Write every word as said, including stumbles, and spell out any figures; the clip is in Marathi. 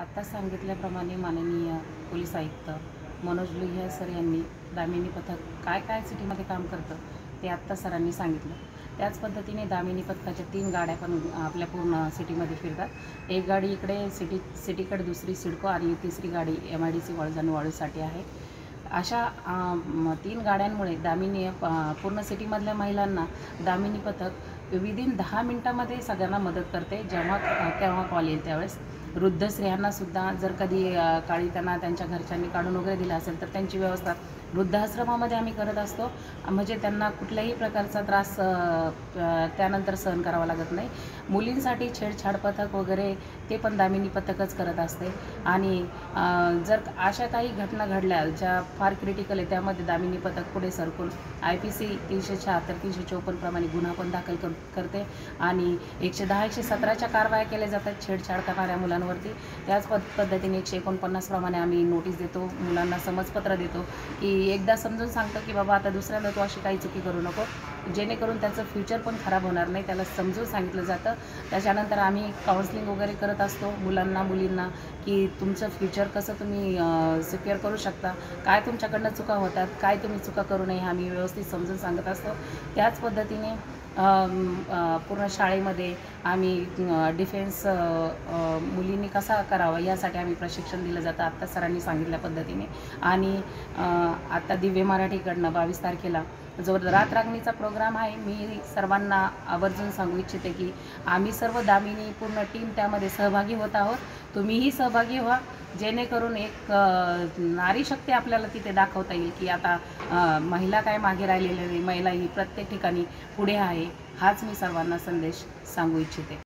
आता सांगितल्याप्रमाणे माननीय पोलीस आयुक्त मनोज लोहिया सर यांनी दामिनी पथक काय काय सिटीमध्ये काम करतं ते आत्ता सरांनी सांगितलं। त्याच पद्धतीने दामिनी पथकाच्या तीन गाड्या पण आपल्या पूर्ण सिटीमध्ये फिरतात। एक गाडी इकडे सिटी सिटीकडे, दुसरी सिडको आणि तिसरी गाडी एम आय डी सी वळजण वाळूसाठी आहे। अशा तीन गाड्यांमुळे दामिनी पूर्ण सिटीमधल्या महिलांना दामिनी पथक विदिन दहा मिनटामध्ये सगळ्यांना मदत करते। जेव्हा केव्हा कॉल येईल त्यावेळेस वृद्ध स्त्रियांनासुद्धा जर कधी काळी त्यांना त्यांच्या घरच्यांनी काढून वगैरे दिला असेल तर त्यांची व्यवस्था वृद्धाश्रमामध्ये आम्ही करत असतो, म्हणजे त्यांना कुठल्याही प्रकारचा त्रास त्यानंतर सहन करावा लागत नाही। मुलींसाठी छेडछाड पथक वगैरे ते पण दामिनी पथकच करत असते। आणि जर अशा काही घटना घडल्या ज्या फार क्रिटिकल आहे त्यामध्ये दामिनी पथक पुढे सरकून आय पी सी तीनशे शहात्तर तीनशे चौपन्न प्रमाणे गुन्हा पण दाखल कर करते आणि एकशे दहा एकशे सतराच्या कारवाया केल्या जातात छेडछाड करणाऱ्या मुलांवरती। त्याच पद पद्धतीने एकशे एकोणपन्नास प्रमाणे आम्ही नोटीस देतो, मुलांना समजपत्र देतो की एकदा समजून सांगतो की बाबा आता दुसऱ्यांदा तू अशी काही चुकी करू नको, जेणेकरून त्याचं फ्युचर पण खराब होणार नाही, त्याला समजून सांगितलं जातं। त्याच्यानंतर आम्ही काउन्सिलिंग वगैरे करत असतो मुलांना मुलींना की तुमचं फ्युचर कसं तुम्ही सिक्युअर करू शकता, काय तुमच्याकडनं चुका होतात, काय तुम्ही चुका करू नये हे आम्ही व्यवस्थित समजून सांगत असतो। त्याच पद्धतीने पूर्ण शाळेमध्ये आम्ही डिफेन्स मुलींनी कसा करावा यासाठी आम्ही प्रशिक्षण दिलं जातं आत्ता सरांनी सांगितल्या पद्धतीने। आणि आत्ता दिव्य मराठीकडनं बावीस तारखेला जो रात रांगणीचा प्रोग्राम आहे, मी सर्वांना आवर्जून सांगू इच्छिते की आम्ही सर्व दामिनी पूर्ण टीम त्यामध्ये सहभागी होत आहोत, तुम्हीही सहभागी व्हा, जेणेकरून एक नारी शक्ती आपल्याला तिथे दाखवता येईल की आता महिला काय मागे राहिलेल्या नाही, महिला ही प्रत्येक ठिकाणी पुढे आहे, हाच मी सर्वांना संदेश सांगू इच्छिते।